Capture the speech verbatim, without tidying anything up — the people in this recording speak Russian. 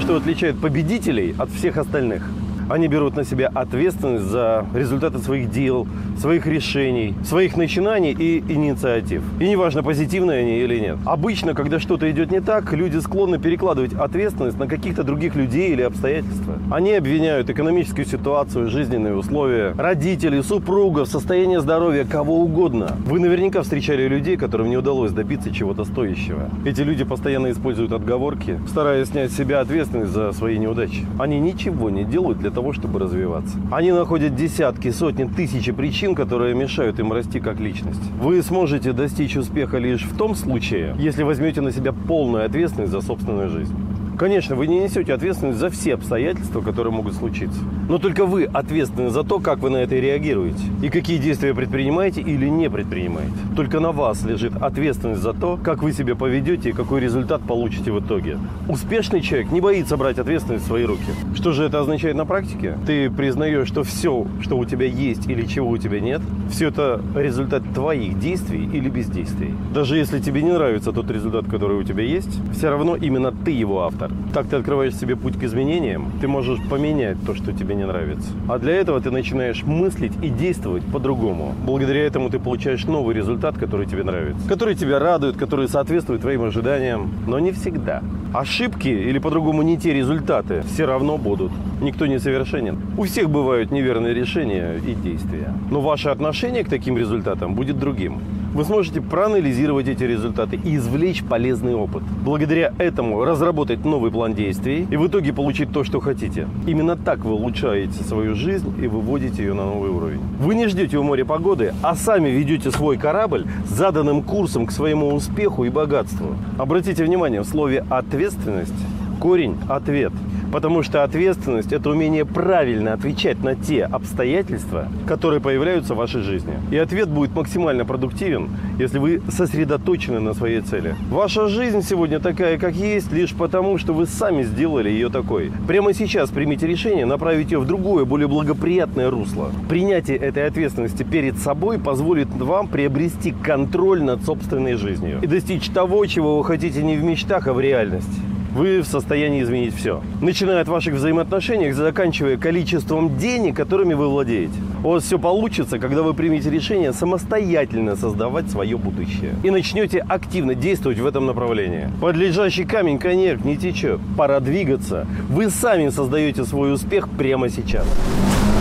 что отличает победителей от всех остальных. Они берут на себя ответственность за результаты своих дел, своих решений, своих начинаний и инициатив. И неважно, позитивные они или нет. Обычно, когда что-то идет не так, люди склонны перекладывать ответственность на каких-то других людей или обстоятельства. Они обвиняют экономическую ситуацию, жизненные условия, родителей, супругов, состояние здоровья, кого угодно. Вы наверняка встречали людей, которым не удалось добиться чего-то стоящего. Эти люди постоянно используют отговорки, стараясь снять с себя ответственность за свои неудачи. Они ничего не делают для того, чтобы развиваться. Они находят десятки, сотни, тысячи причин, которые мешают им расти как личность. Вы сможете достичь успеха лишь в том случае, если возьмете на себя полную ответственность за собственную жизнь. Конечно, вы не несете ответственность за все обстоятельства, которые могут случиться. Но только вы ответственны за то, как вы на это реагируете. И какие действия предпринимаете или не предпринимаете. Только на вас лежит ответственность за то, как вы себя поведете и какой результат получите в итоге. Успешный человек не боится брать ответственность в свои руки. Что же это означает на практике? Ты признаешь, что все, что у тебя есть или чего у тебя нет, все это результат твоих действий или бездействий. Даже если тебе не нравится тот результат, который у тебя есть, все равно именно ты его автор. Так ты открываешь себе путь к изменениям, ты можешь поменять то, что тебе не нравится. А для этого ты начинаешь мыслить и действовать по-другому. Благодаря этому ты получаешь новый результат, который тебе нравится, который тебя радует, который соответствует твоим ожиданиям. Но не всегда. Ошибки или по-другому не те результаты все равно будут. Никто не совершенен. У всех бывают неверные решения и действия. Но ваше отношение к таким результатам будет другим. Вы сможете проанализировать эти результаты и извлечь полезный опыт. Благодаря этому разработать новый план действий и в итоге получить то, что хотите. Именно так вы улучшаете свою жизнь и выводите ее на новый уровень. Вы не ждете у моря погоды, а сами ведете свой корабль заданным курсом к своему успеху и богатству. Обратите внимание, в слове «ответственность» корень «ответ». Потому что ответственность – это умение правильно отвечать на те обстоятельства, которые появляются в вашей жизни. И ответ будет максимально продуктивен, если вы сосредоточены на своей цели. Ваша жизнь сегодня такая, как есть, лишь потому, что вы сами сделали ее такой. Прямо сейчас примите решение направить ее в другое, более благоприятное русло. Принятие этой ответственности перед собой позволит вам приобрести контроль над собственной жизнью и достичь того, чего вы хотите не в мечтах, а в реальности. Вы в состоянии изменить все. Начиная от ваших взаимоотношений, заканчивая количеством денег, которыми вы владеете. У вас все получится, когда вы примете решение самостоятельно создавать свое будущее. И начнете активно действовать в этом направлении. Под лежащий камень коньяк не течет. Пора двигаться. Вы сами создаете свой успех прямо сейчас.